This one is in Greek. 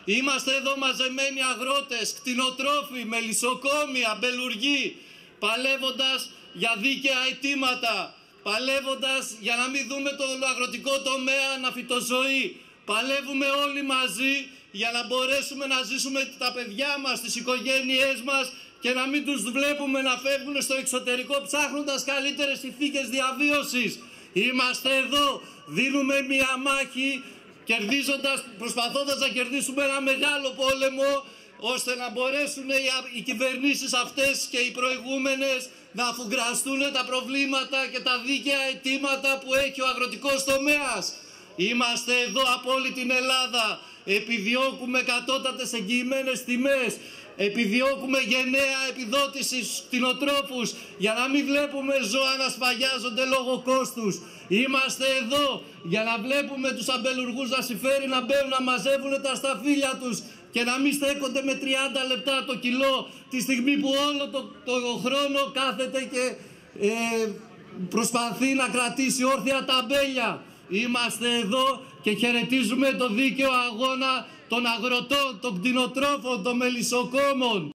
Είμαστε εδώ μαζεμένοι αγρότες, κτηνοτρόφοι, μελισσοκόμοι, αμπελουργοί, παλεύοντας για δίκαια αιτήματα, παλεύοντας για να μην δούμε το αγροτικό τομέα να φυτοζωεί. Παλεύουμε όλοι μαζί για να μπορέσουμε να ζήσουμε τα παιδιά μας, τις οικογένειές μας και να μην τους βλέπουμε να φεύγουν στο εξωτερικό ψάχνοντας καλύτερες συνθήκες διαβίωσης. Είμαστε εδώ, δίνουμε μια μάχη, προσπαθώντας να κερδίσουμε ένα μεγάλο πόλεμο, ώστε να μπορέσουν οι κυβερνήσεις αυτές και οι προηγούμενες να αφουγκραστούν τα προβλήματα και τα δίκαια αιτήματα που έχει ο αγροτικός τομέας. Είμαστε εδώ από όλη την Ελλάδα, επιδιώκουμε κατώτατες εγγυημένες τιμές, επιδιώκουμε γενναία επιδότηση στους κτηνοτρόφους για να μην βλέπουμε ζώα να σφαγιάζονται λόγω κόστους. Είμαστε εδώ για να βλέπουμε τους αμπελουργούς να συμφέρει να μπαίνουν να μαζεύουν τα σταφύλια τους και να μην στέκονται με 30 λεπτά το κιλό τη στιγμή που όλο το χρόνο κάθεται και προσπαθεί να κρατήσει όρθια τα αμπέλια. Είμαστε εδώ και χαιρετίζουμε το δίκαιο αγώνα των αγροτών, των κτηνοτρόφων, των μελισσοκόμων.